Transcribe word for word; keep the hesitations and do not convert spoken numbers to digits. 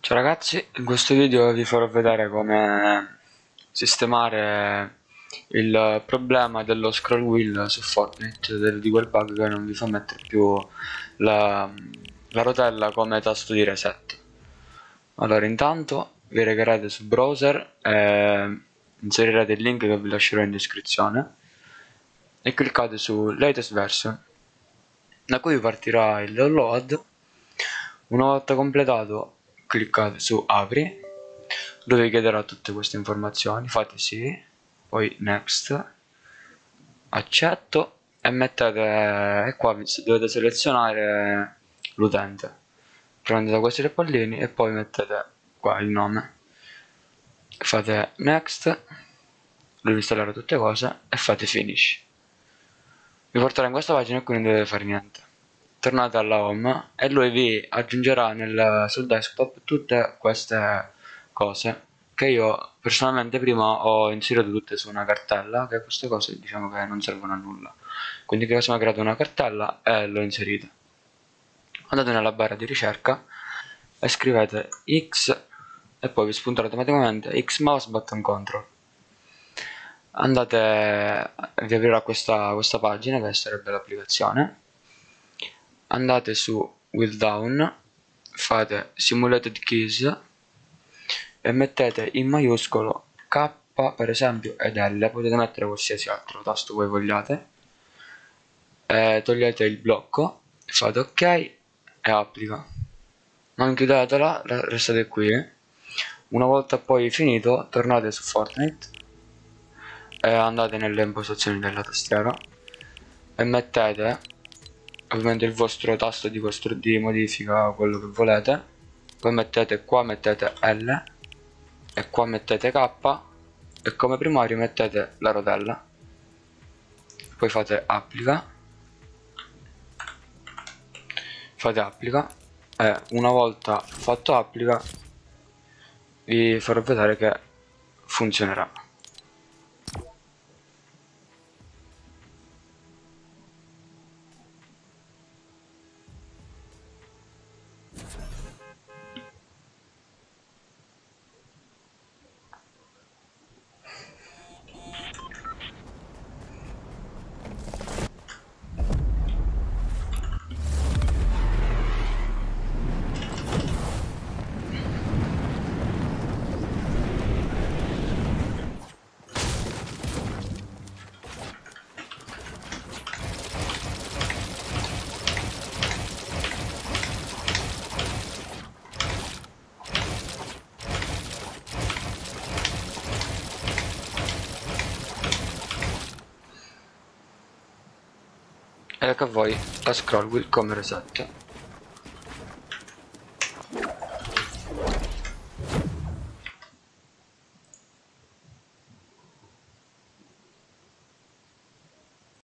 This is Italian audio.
Ciao ragazzi, in questo video vi farò vedere come sistemare il problema dello scroll wheel su Fortnite, di quel bug che non vi fa mettere più la, la rotella come tasto di reset. Allora, intanto vi regherete sul browser e inserirete il link che vi lascerò in descrizione e cliccate su latest version, da cui partirà il download. Una volta completato cliccate su apri, dove vi chiederà tutte queste informazioni, fate sì, poi next, accetto e mettete, e qua dovete selezionare l'utente, prendete questi tre pallini e poi mettete qua il nome, fate next, dovete installare tutte cose e fate finish. Vi porterà in questa pagina e qui non dovete fare niente. Tornate alla home e lui vi aggiungerà nel, sul desktop tutte queste cose che io personalmente prima ho inserito tutte su una cartella, che queste cose diciamo che non servono a nulla, quindi che sono creato una cartella e l'ho inserita. Andate nella barra di ricerca e scrivete X e poi vi spunterà automaticamente X mouse button control. Andate, vi aprirà questa, questa pagina che sarebbe l'applicazione. Andate su wheel down, fate simulated keys e mettete in maiuscolo K per esempio ed L, potete mettere qualsiasi altro tasto voi vogliate, e togliete il blocco, fate ok e applica. Non chiudetela, restate qui. Una volta poi finito tornate su Fortnite e andate nelle impostazioni della tastiera e mettete ovviamente il vostro tasto di, vostro, di modifica, quello che volete, poi mettete qua, mettete L e qua mettete K e come primario mettete la rotella, poi fate applica, fate applica e una volta fatto applica vi farò vedere che funzionerà. Ed ecco a voi la scroll wheel come reset.